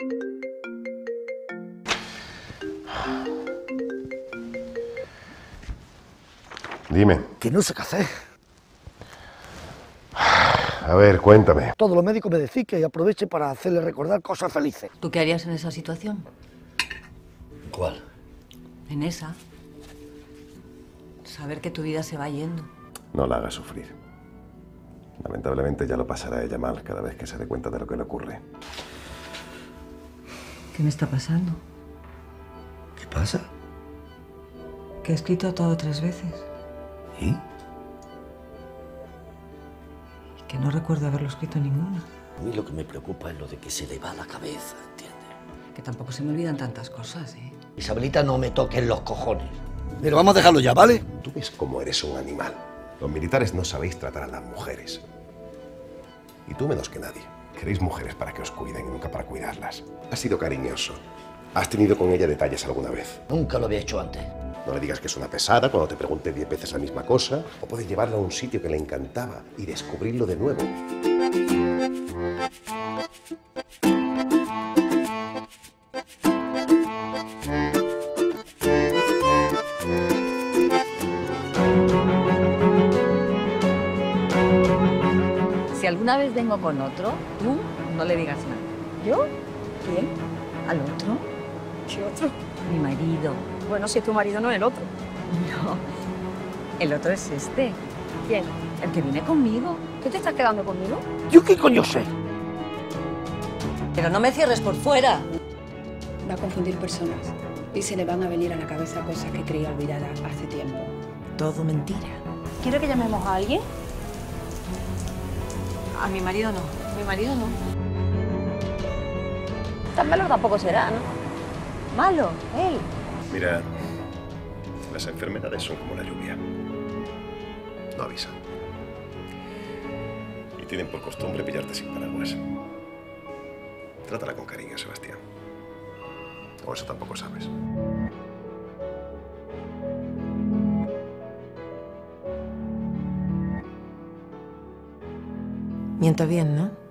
Dime. Que no sé qué hacer. A ver, cuéntame. Todos los médicos me decís que aproveche para hacerle recordar cosas felices. ¿Tú qué harías en esa situación? ¿Cuál? En esa. Saber que tu vida se va yendo. No la hagas sufrir. Lamentablemente ya lo pasará ella mal cada vez que se dé cuenta de lo que le ocurre. ¿Qué me está pasando? ¿Qué pasa? Que he escrito todo 3 veces. ¿Y? Que no recuerdo haberlo escrito ninguna. A mí lo que me preocupa es lo de que se le va la cabeza, ¿entiendes? Que tampoco se me olvidan tantas cosas, ¿eh? Isabelita, no me toques los cojones. Pero vamos a dejarlo ya, ¿vale? Tú ves cómo eres un animal. Los militares no sabéis tratar a las mujeres. Y tú menos que nadie. Queréis mujeres para que os cuiden y nunca para cuidarlas. Has sido cariñoso. ¿Has tenido con ella detalles alguna vez? Nunca lo había hecho antes. No le digas que es una pesada cuando te pregunte 10 veces la misma cosa. O puedes llevarla a un sitio que le encantaba y descubrirlo de nuevo. Si alguna vez vengo con otro, tú no le digas nada. ¿Yo? ¿Quién? ¿Al otro? ¿Qué otro? Mi marido. Bueno, si es tu marido, no es el otro. No. El otro es este. ¿Quién? El que viene conmigo. ¿Tú te estás quedando conmigo? ¿Yo qué coño sé? Pero no me cierres por fuera. Va a confundir personas y se le van a venir a la cabeza cosas que creía olvidadas hace tiempo. Todo mentira. ¿Quiere que llamemos a alguien? A mi marido no. Mi marido no. Tan malo tampoco será, ¿no? Malo, él. Mira, las enfermedades son como la lluvia. No avisan. Y tienen por costumbre pillarte sin paraguas. Trátala con cariño, Sebastián. O eso tampoco sabes. Miento bien, ¿no?